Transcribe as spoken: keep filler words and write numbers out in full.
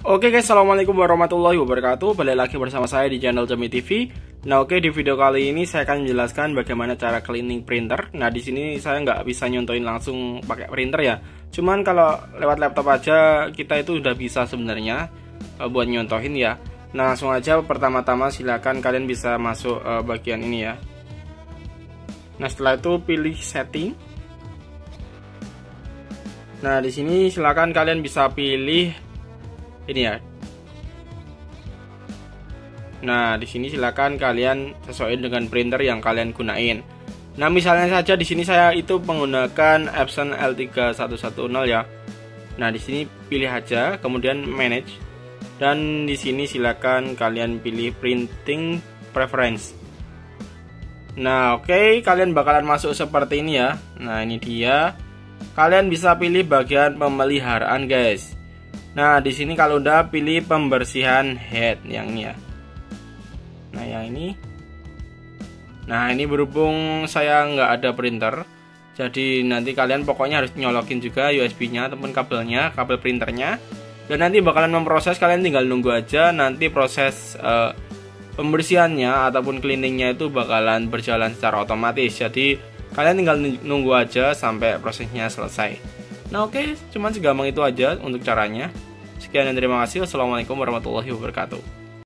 Oke guys, assalamualaikum warahmatullahi wabarakatuh. Balik lagi bersama saya di channel Jami T V. Nah oke, di video kali ini saya akan menjelaskan bagaimana cara cleaning printer. Nah di sini saya nggak bisa nyontohin langsung pakai printer ya. Cuman kalau lewat laptop aja kita itu udah bisa sebenarnya uh, buat nyontohin ya. Nah langsung aja, pertama-tama silakan kalian bisa masuk uh, bagian ini ya. Nah setelah itu pilih setting. Nah di sini silakan kalian bisa pilih ini ya. Nah, di sini silakan kalian sesuaikan dengan printer yang kalian gunain. Nah, misalnya saja di sini saya itu menggunakan Epson L tiga satu satu nol ya. Nah, di sini pilih aja, kemudian manage. Dan di sini silakan kalian pilih printing preference. Nah, oke, okay, kalian bakalan masuk seperti ini ya. Nah, ini dia. Kalian bisa pilih bagian pemeliharaan, guys. Nah, di sini kalau udah pilih pembersihan head yang ini ya. Nah, yang ini. Nah, ini berhubung saya nggak ada printer, jadi nanti kalian pokoknya harus nyolokin juga U S B-nya ataupun kabelnya, kabel printernya. Dan nanti bakalan memproses, kalian tinggal nunggu aja. Nanti proses uh, pembersihannya ataupun cleaningnya itu bakalan berjalan secara otomatis. Jadi kalian tinggal nunggu aja sampai prosesnya selesai. Nah oke, okay, cuman segampang itu aja untuk caranya. Sekian dan terima kasih. Wassalamualaikum warahmatullahi wabarakatuh.